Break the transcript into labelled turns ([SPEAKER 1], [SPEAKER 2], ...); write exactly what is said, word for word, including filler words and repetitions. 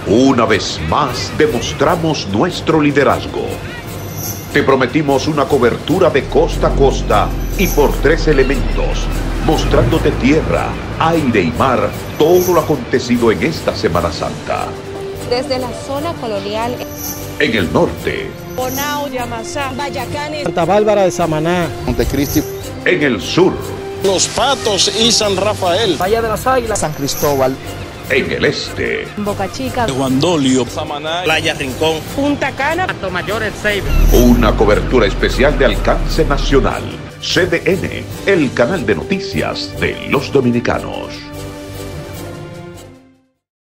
[SPEAKER 1] Una vez más demostramos nuestro liderazgo. Te prometimos una cobertura de costa a costa y por tres elementos, mostrándote tierra, aire y mar, todo lo acontecido en esta Semana Santa.
[SPEAKER 2] Desde la zona colonial,
[SPEAKER 1] en el norte,
[SPEAKER 3] Bonao, Yamasá, Bayacanes,
[SPEAKER 4] Santa Bárbara de Samaná,
[SPEAKER 5] Montecristi,
[SPEAKER 1] en el sur,
[SPEAKER 6] Los Patos y San Rafael,
[SPEAKER 4] Valle de las Águilas,
[SPEAKER 5] San Cristóbal,
[SPEAKER 1] en el este,
[SPEAKER 2] Boca Chica,
[SPEAKER 6] Guandolio, Samaná, Playa Rincón,
[SPEAKER 3] Punta Cana,
[SPEAKER 4] Atomayor, El Ceibo.
[SPEAKER 1] una cobertura especial de alcance nacional. C D N, el canal de noticias de los dominicanos.